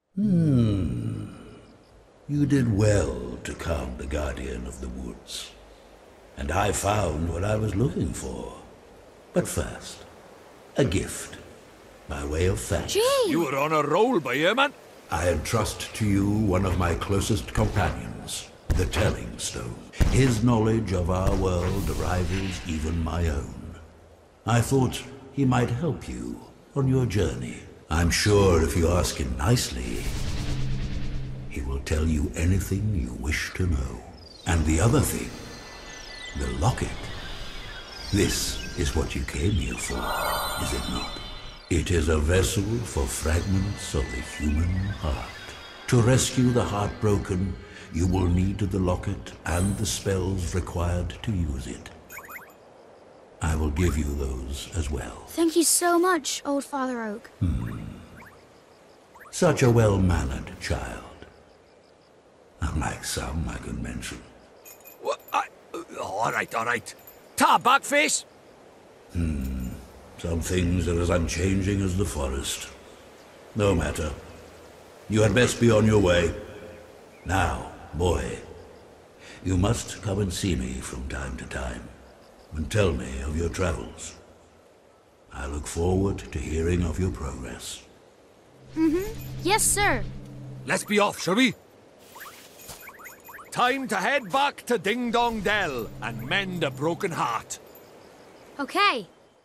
You did well to calm the Guardian of the Woods. And I found what I was looking for. But first, a gift, by way of thanks. Gee! You were on a roll, by man. I entrust to you one of my closest companions, the Telling Stone. His knowledge of our world rivals even my own. I thought he might help you on your journey. I'm sure if you ask him nicely, he will tell you anything you wish to know. And the other thing, the locket. This is what you came here for, is it not? It is a vessel for fragments of the human heart. To rescue the heartbroken, you will need the locket and the spells required to use it. I will give you those as well. Thank you so much, Old Father Oak. Such a well-mannered child. Unlike some I could mention. What? All right. Ta, Backface. Some things are as unchanging as the forest. No matter. You had best be on your way. Now, boy, you must come and see me from time to time, and tell me of your travels. I look forward to hearing of your progress. Yes, sir. Let's be off, shall we? Time to head back to Ding Dong Dell and mend a broken heart. Okay.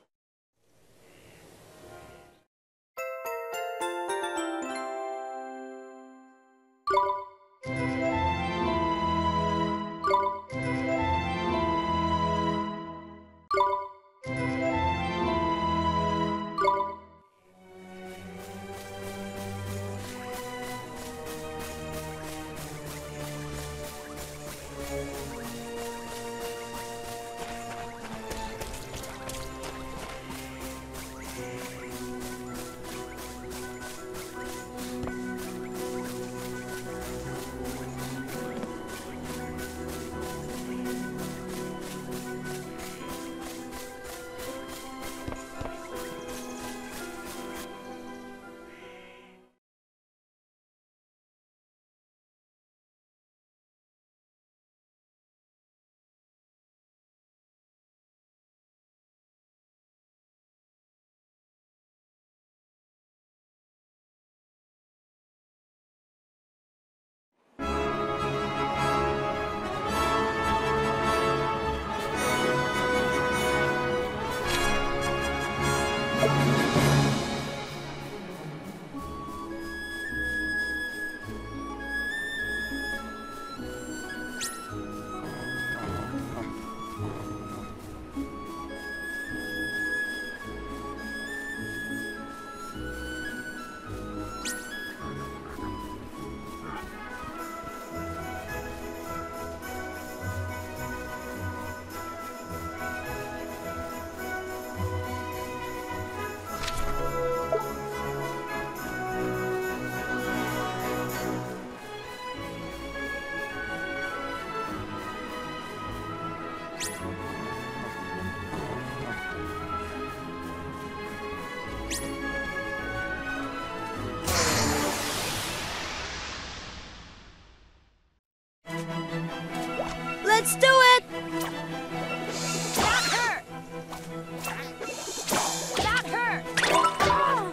Let's do it! Got her! Got her! Go!